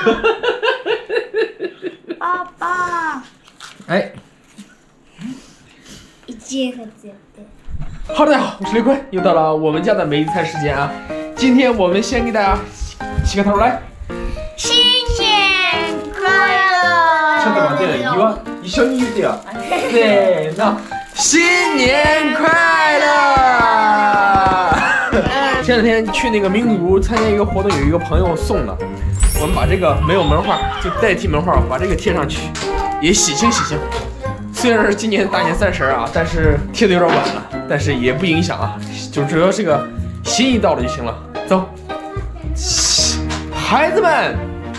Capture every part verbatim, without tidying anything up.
爸爸。 哎。 一节课只有对。 好的，大家好，我是雷坤，又到了我们家的每日菜时间啊。今天我们先给大家起个头来。 新年快乐！ 唱得蛮对的，一万一小女的啊。对，那新年快乐！前两天去那个名古屋参加一个活动，有一个朋友送的，我们把这个没有门画，就代替门画，把这个贴上去，也喜庆喜庆。虽然是今年大年三十啊，但是贴的有点晚了，但是也不影响啊，就主要这个心意到了就行了。走，孩子们，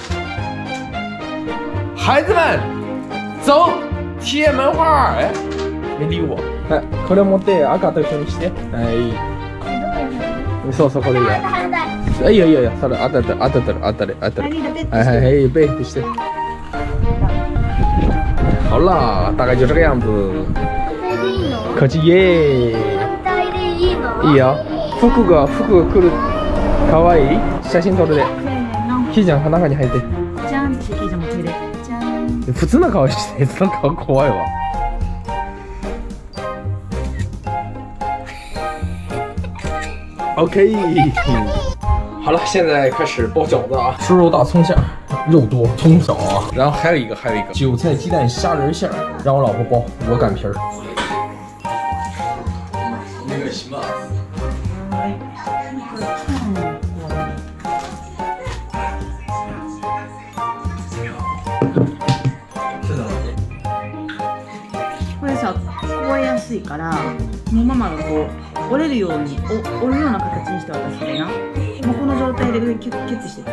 孩子们，走，贴门画。哎，没理我。哎，これ持って赤と一緒にして。はい。そうそうこれいいよ。哎呀呀呀，それ当たる当たる当たる当たる。哎哎哎，背不して。好了，大概就这个样子。可惜耶。いいよ。服が服が来る。可愛い。写真撮るで。ひーちゃん中に入って。じゃんってひーちゃんも手で。じゃん。普通の顔してその顔怖いわ。OK。好了，现在开始包饺子啊！猪肉大葱馅儿，肉多，葱少啊。然后还有一个，还有一个韭菜鸡蛋虾仁馅儿，让我老婆包，我擀皮儿。那个行吧。 これさ、覚えやすいから、もうママがこう折れるように、お折るような形にして渡すねな。もうこの状態でキュッキュッてしてって。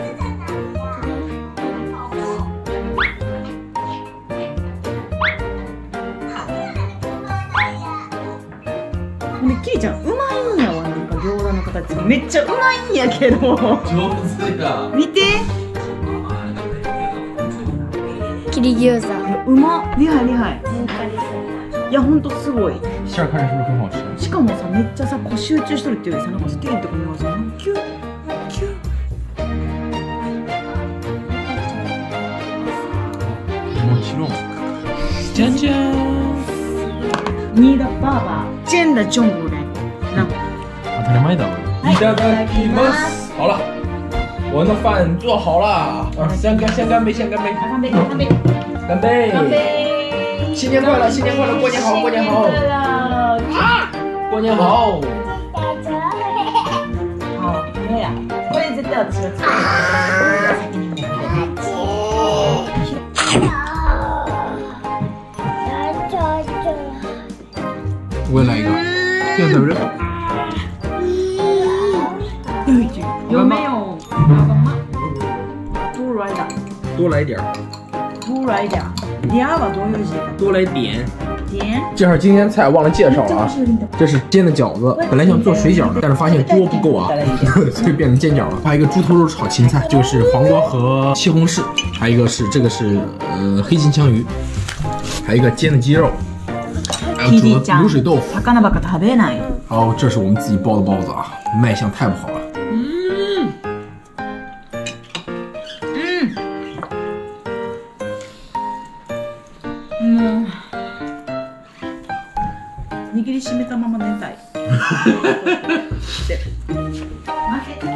でキリちゃんうまいんやわ、なんか餃子の形めっちゃうまいんやけど。 上手だ。 見て。 キリ餃子。 うま、厉害厉害。いやほんとすごい。 馅儿看着是不是很好吃？ しかもさめっちゃさこう集中しとるっていうよりさ、なんかスティンとかもさキュッキュッ。 もちろん。じゃんじゃん。 你的爸爸真的中国人。那当たり前だろ。いただきます。好了，我的饭做好了啊！先干先干杯，先干杯！ 干杯干杯干杯！ 干杯！ 新年快乐，新年快乐，过年好，过年好！啊！过年好！ 好，没呀，これ絶対私が作る。先に持って。 我也来一个，这怎么着？ 有没有？多来点。 多来点儿。 多来点儿。点儿吧，多有些。 多来点。 点。 这会儿今天菜忘了介绍了啊，这是煎的饺子，本来想做水饺的，但是发现锅不够啊，所以变成煎饺了。还有一个猪头肉炒芹菜，就是黄瓜和西红柿，还有一个是这个是呃黑金枪鱼，还有一个煎的鸡肉。还有煮的卤水豆腐。 魚ばっか食べない。 好，这是我们自己包的包子啊，卖相太不好了。 嗯。嗯。もう握りしめたまま寝たい。で、待て。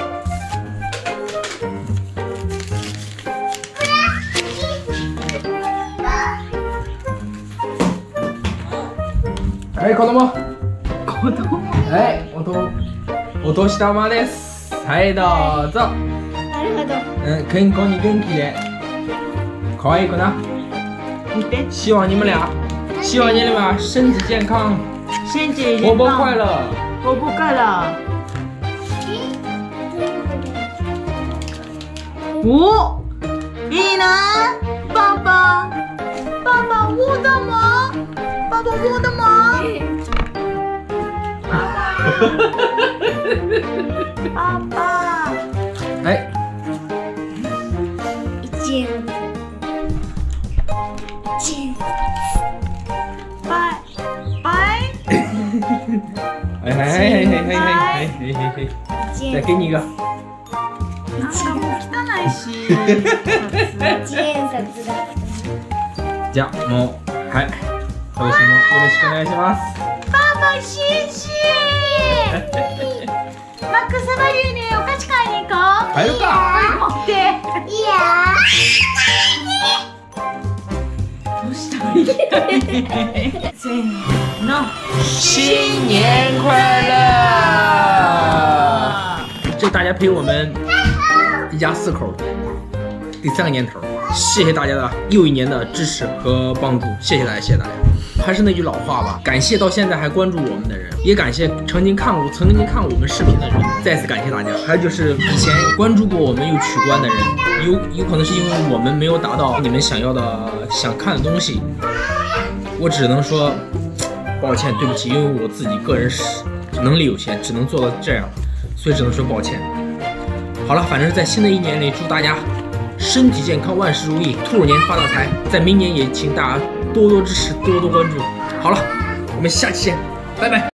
はい、子供。 子供。 はい、おと、お年玉です。はい、どうぞ。 なるほど。 嗯，健康に元気で。可愛い子な。 見て。 希望你们俩，希望你们俩身体健康， 身体活泼快乐， 活泼快乐。お、いいな。爸爸，爸爸我的吗？爸爸我的吗？爸爸。 哎。 一円。一円。 拜拜。 哎嘿嘿嘿嘿嘿嘿嘿嘿，再给你一个。 なんかもう汚ないし。 一円札だ。 じゃあもうはい今年もよろしくお願いします。 パパシンシン。マックスバリューにお菓子買いに行こう。 買えるか。 持って。 いいよ。 どうしたらいい？せーの。 新年快乐！祝大家陪我们一家四口第三个年头，谢谢大家的又一年的支持和帮助，谢谢大家，谢谢大家。还是那句老话吧，感谢到现在还关注我们的人，也感谢曾经看过、曾经看过我们视频的人，再次感谢大家。还有就是以前关注过我们又取关的人，有有可能是因为我们没有达到你们想要的、想看的东西，我只能说抱歉，对不起，因为我自己个人是能力有限，只能做到这样，所以只能说抱歉。好了，反正是在新的一年里，祝大家身体健康，万事如意，兔年发大财。在明年也请大家多多支持，多多关注。好了，我们下期见，拜拜。